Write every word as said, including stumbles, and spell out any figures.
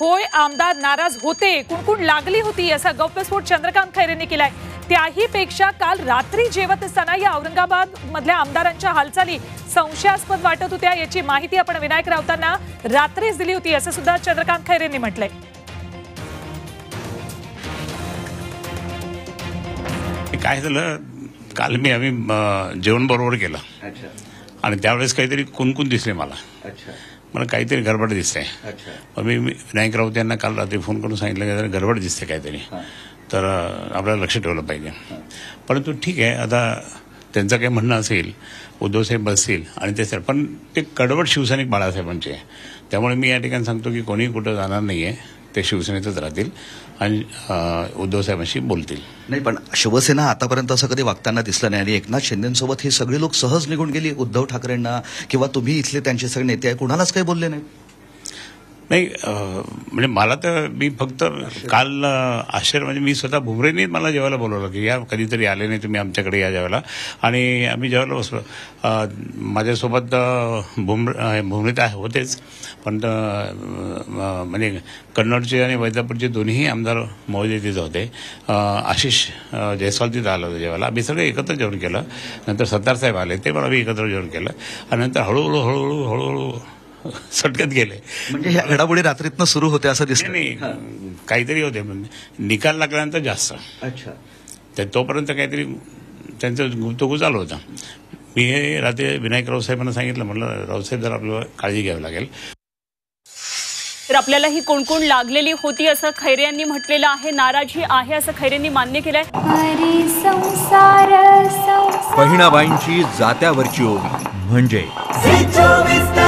होय आमदार नाराज होते, कुणकुण लागली होती असा गौप्यस्फोट चंद्रकांत खैरेंनी केलाय। त्याही पेक्षा काल रात्री जेवत असताना या औरंगाबाद मधल्या आमदारांच्या हालचाली संशयास्पद वाटत होत्या याची माहिती आपण विनायक राऊतांना रात्रीच दिली होती असं सुद्धा चंद्रकांत खैरेंनी म्हटलंय। काय झालं, काल मी आम्ही जेवण बरोबर केलं आणि त्यावेळेस काहीतरी कुणकुण दिसले मला मला काहीतरी गडबड दिसते। मग मी विनायक राऊत यांना काल रात्री फोन करून सांगितलं की गडबड दिसते काहीतरी, तर आपल्याला लक्ष ठेवलं पाहिजे। परंतु ठीक आहे, आता त्यांचं काही म्हणणं असेल, उद्धवसाहेब बसतील आणि ते सर, पण ते कडवट शिवसैनिक बाळासाहेबांचे, त्यामुळे मी या ठिकाणी सांगतो की कोणी कुठं जाणार नाहीये, ते शिवसेनेतच राहतील आणि उद्धवसाहेबांशी बोलतील। नाही, पण शिवसेना आतापर्यंत असं कधी वागताना दिसलं नाही आणि एकनाथ शिंदेसोबत ही सगळी लोक सहज निघून गेली। उद्धव ठाकरेंना किंवा तुम्ही इथले त्यांचे सगळे नेते आहे, कुणालाच काही बोलले नाही? नाही, म्हणजे मला तर मी फक्त काल आश्चर्य, म्हणजे मी स्वतः भुमरेंनी मला जेवायला बोलवलं की या कधीतरी आले नाही तुम्ही आमच्याकडे या जेवायला, आणि आम्ही जेवायला बसलो। माझ्यासोबत भुमरे भुमरे तर होतेच, पण म्हणजे कन्नडचे आणि वैजापूरचे दोन्ही आमदार महोदय तिथे होते। आशिष जयस्वाल तिथं आलं होतं जेवायला, आम्ही सगळे एकत्र जेवण केलं। नंतर सत्तार साहेब आले, ते पण आम्ही एकत्र जेवण केलं आणि नंतर हळूहळू हळूहळू हळूहळू सटकत गेले। म्हणजे ह्या घडामोडी रात्रीतनं सुरू होते असं दिसतं? नाही, काहीतरी होते, निकाल लागल्यानंतर जास्त। अच्छा, तर तोपर्यंत काहीतरी त्यांचं गुप्तगू चालू होता। मी हे रात्री विनायक राऊत साहेबांना सांगितलं, म्हटलं राऊतसाहेब जर आपल्याला काळजी घ्यावी लागेल। तर आपल्याला ही कोणकोण लागलेली होती असं खैरे यांनी म्हटलेलं आहे, नाराजी आहे असं खैरेंनी मान्य केलंय। बहिणाबाईंची जात्यावरची ओवी म्हणजे